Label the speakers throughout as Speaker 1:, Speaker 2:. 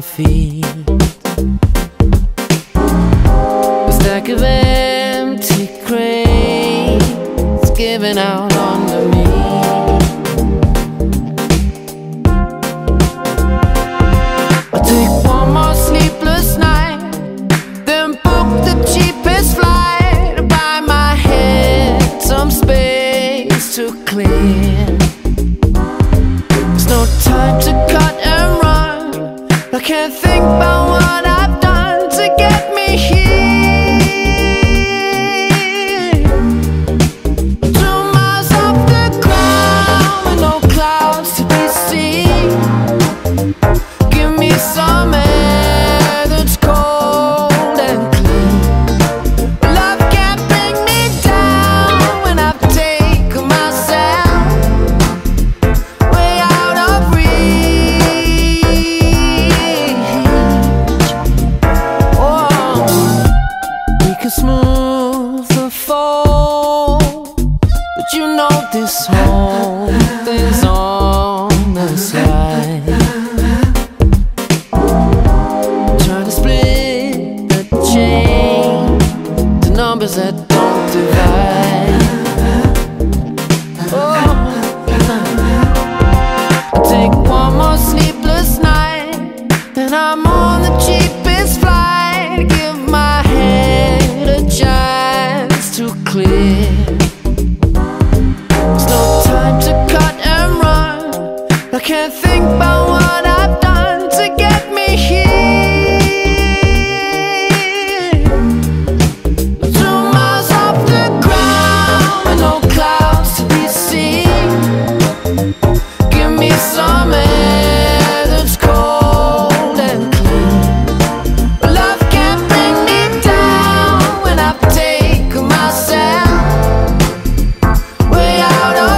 Speaker 1: feet. A stack of empty crates giving out under me. I take one more sleepless night, then book the cheapest flight to buy my head some space to clear. There's no time to cut and run. I can't think about what I've done to get me here. 2 miles off the ground with no clouds to be seen. Give me some air that's cold and clean. Love can't bring me down when I've taken myself way out of reach. Oh, we can smooth the fall, but you know this whole thing's on the slide. Trying to split the chain to numbers that don't divide. Oh, take one more sleepless night, and I'm on the cheapest flight. Give my head a chance to clear. There's no time to cut and run. I can't think about what I've done to get me here. 2 miles off the ground with no clouds to be seen. Give me some air that's cold and clean. Love can't bring me down when I've taken myself way out of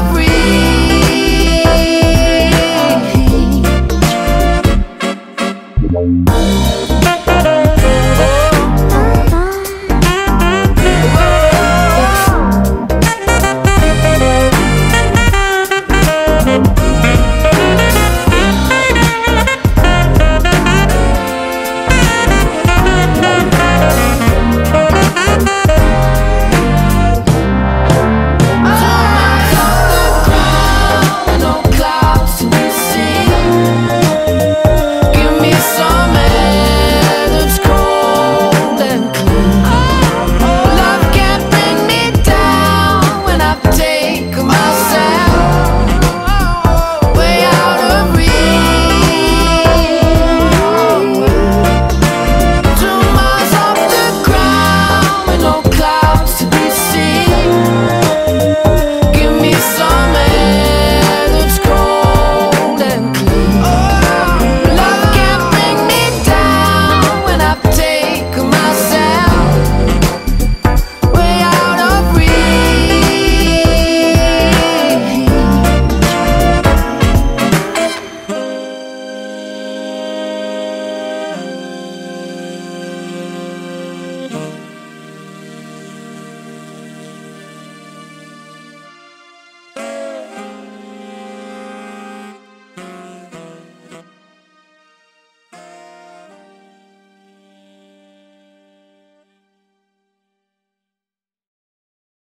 Speaker 1: reach.